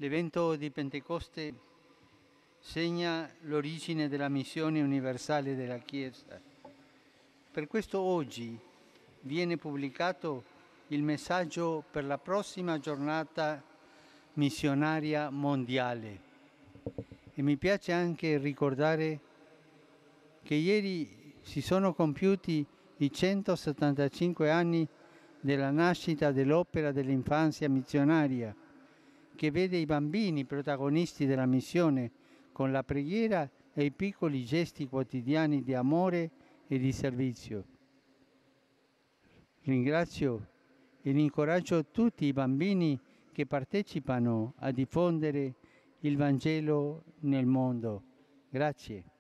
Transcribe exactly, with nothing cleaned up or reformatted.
L'evento di Pentecoste segna l'origine della missione universale della Chiesa. Per questo oggi viene pubblicato il messaggio per la prossima giornata missionaria mondiale. E mi piace anche ricordare che ieri si sono compiuti i centosettantacinque anni della nascita dell'Opera dell'Infanzia Missionaria, che vede i bambini protagonisti della missione con la preghiera e i piccoli gesti quotidiani di amore e di servizio. Ringrazio e incoraggio tutti i bambini che partecipano a diffondere il Vangelo nel mondo. Grazie.